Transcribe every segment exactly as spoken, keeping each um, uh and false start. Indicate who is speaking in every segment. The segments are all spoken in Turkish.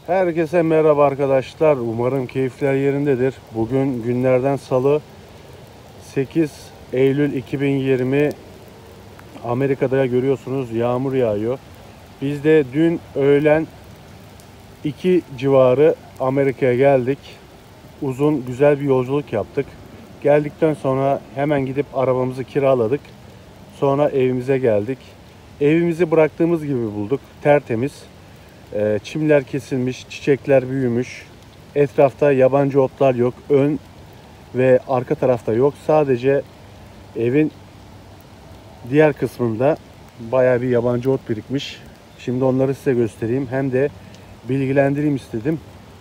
Speaker 1: Herkese merhaba arkadaşlar. Umarım keyifler yerindedir. Bugün günlerden salı, sekiz Eylül iki bin yirmi. Amerika'da görüyorsunuz yağmur yağıyor. Biz de dün öğlen iki civarı Amerika'ya geldik. Uzun güzel bir yolculuk yaptık. Geldikten sonra hemen gidip arabamızı kiraladık. Sonra evimize geldik. Evimizi bıraktığımız gibi bulduk. Tertemiz. Çimler kesilmiş, çiçekler büyümüş. Etrafta yabancı otlar yok. Ön ve arka tarafta yok. Sadece evin diğer kısmında bayağı bir yabancı ot birikmiş. Şimdi onları size göstereyim. Hem de bilgilendireyim istedim.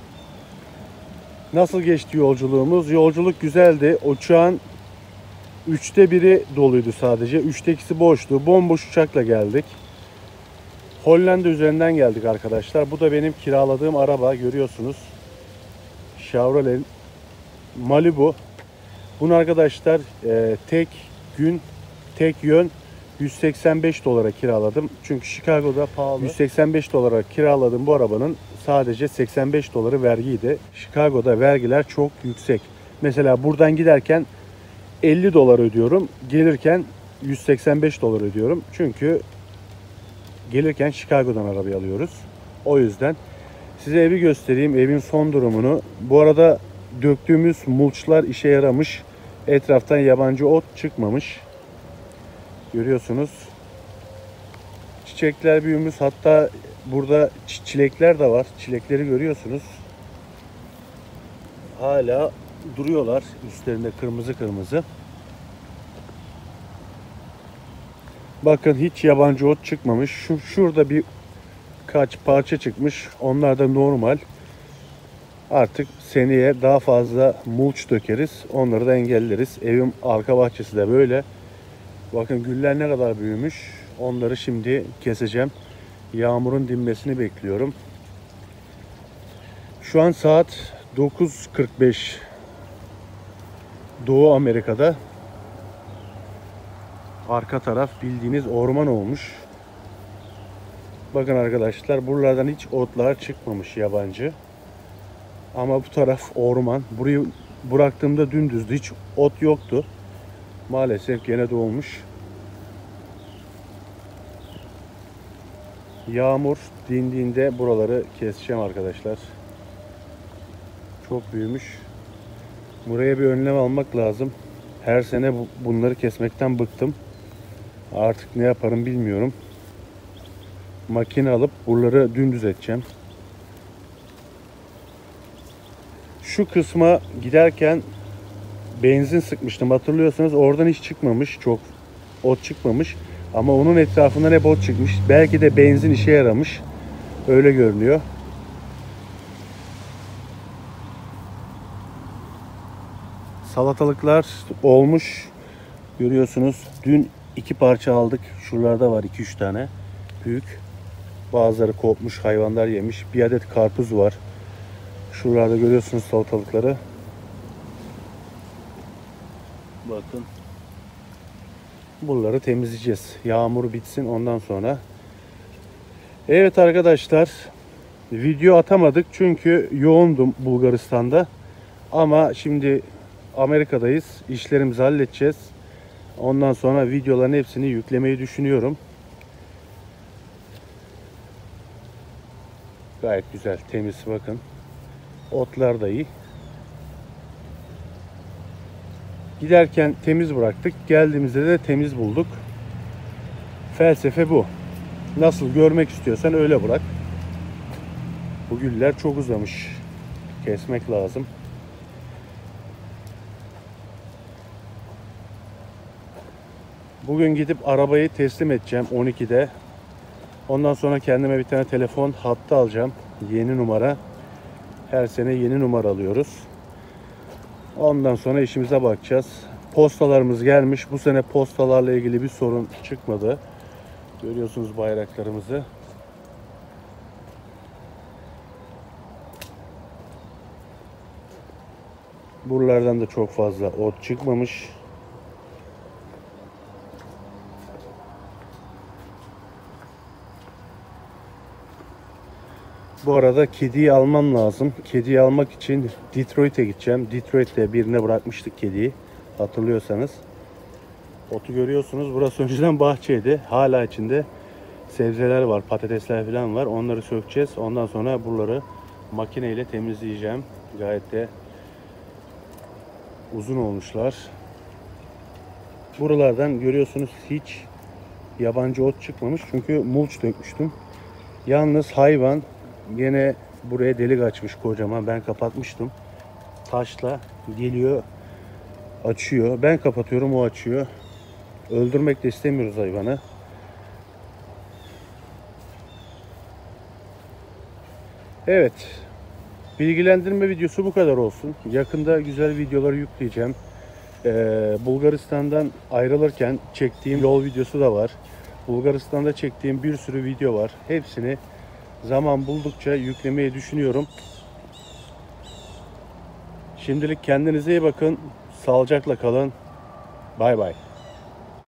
Speaker 1: Nasıl geçti yolculuğumuz? Yolculuk güzeldi. Uçağın üçte biri doluydu sadece. Üçte ikisi boştu. Bomboş uçakla geldik. Hollanda üzerinden geldik arkadaşlar. Bu da benim kiraladığım araba. Görüyorsunuz. Chevrolet Malibu. Bunu arkadaşlar e, tek gün, tek yön yüz seksen beş dolara kiraladım. Çünkü Chicago'da pahalı. yüz seksen beş dolara kiraladım bu arabanın. Sadece seksen beş doları vergiydi. Chicago'da vergiler çok yüksek. Mesela buradan giderken elli dolar ödüyorum. Gelirken yüz seksen beş dolar ödüyorum. Çünkü gelirken Chicago'dan arabayı alıyoruz. O yüzden size evi göstereyim. Evin son durumunu. Bu arada döktüğümüz mulçlar işe yaramış. Etraftan yabancı ot çıkmamış. Görüyorsunuz. Çiçekler büyümüş. Hatta burada çilekler de var. Çilekleri görüyorsunuz. Hala duruyorlar. Üstlerinde kırmızı kırmızı. Bakın hiç yabancı ot çıkmamış. Şu, şurada bir kaç parça çıkmış. Onlar da normal. Artık seneye daha fazla mulç dökeriz. Onları da engelleriz. Evim arka bahçesi de böyle. Bakın güller ne kadar büyümüş. Onları şimdi keseceğim. Yağmurun dinmesini bekliyorum. Şu an saat dokuz kırk beş. Doğu Amerika'da. Arka taraf bildiğiniz orman olmuş. Bakın arkadaşlar buralardan hiç otlar çıkmamış yabancı. Ama bu taraf orman. Burayı bıraktığımda dümdüzdü. Hiç ot yoktu. Maalesef gene doğmuş. Yağmur dindiğinde buraları keseceğim arkadaşlar. Çok büyümüş. Buraya bir önlem almak lazım. Her sene bunları kesmekten bıktım. Artık ne yaparım bilmiyorum. Makine alıp buraları dümdüz edeceğim. Şu kısma giderken benzin sıkmıştım. Hatırlıyorsanız oradan hiç çıkmamış. Çok ot çıkmamış. Ama onun etrafından hep ot çıkmış. Belki de benzin işe yaramış. Öyle görünüyor. Salatalıklar olmuş. Görüyorsunuz. Dün iki parça aldık. Şuralarda var iki üç tane. Büyük. Bazıları kopmuş. Hayvanlar yemiş. Bir adet karpuz var. Şuralarda görüyorsunuz salatalıkları. Bakın. Buraları temizleyeceğiz. Yağmur bitsin ondan sonra. Evet arkadaşlar. Video atamadık çünkü yoğundum Bulgaristan'da. Ama şimdi Amerika'dayız. İşlerimizi halledeceğiz. Ondan sonra videoların hepsini yüklemeyi düşünüyorum. Gayet güzel, temiz bakın. Otlar da iyi. Giderken temiz bıraktık. Geldiğimizde de temiz bulduk. Felsefe bu. Nasıl görmek istiyorsan öyle bırak. Bu güller çok uzamış. Kesmek lazım. Bugün gidip arabayı teslim edeceğim on ikide. Ondan sonra kendime bir tane telefon hattı alacağım. Yeni numara. Her sene yeni numara alıyoruz. Ondan sonra işimize bakacağız. Postalarımız gelmiş. Bu sene postalarla ilgili bir sorun çıkmadı. Görüyorsunuz bayraklarımızı. Buralardan da çok fazla ot çıkmamış. Bu arada kediyi almam lazım. Kediyi almak için Detroit'e gideceğim. Detroit'te birine bırakmıştık kediyi. Hatırlıyorsanız. Otu görüyorsunuz. Burası önceden bahçeydi. Hala içinde sebzeler var, patatesler falan var. Onları sökeceğiz. Ondan sonra buraları makineyle temizleyeceğim. Gayet de uzun olmuşlar. Buralardan görüyorsunuz hiç yabancı ot çıkmamış. Çünkü mulç dökmüştüm. Yalnız hayvan gene buraya delik açmış kocaman. Ben kapatmıştım. Taşla geliyor, açıyor. Ben kapatıyorum, o açıyor. Öldürmek de istemiyoruz hayvanı. Evet. Bilgilendirme videosu bu kadar olsun. Yakında güzel videolar yükleyeceğim. Ee, Bulgaristan'dan ayrılırken çektiğim yol videosu da var. Bulgaristan'da çektiğim bir sürü video var. Hepsini zaman buldukça yüklemeyi düşünüyorum. Şimdilik kendinize iyi bakın. Sağlıcakla kalın. Bay bay.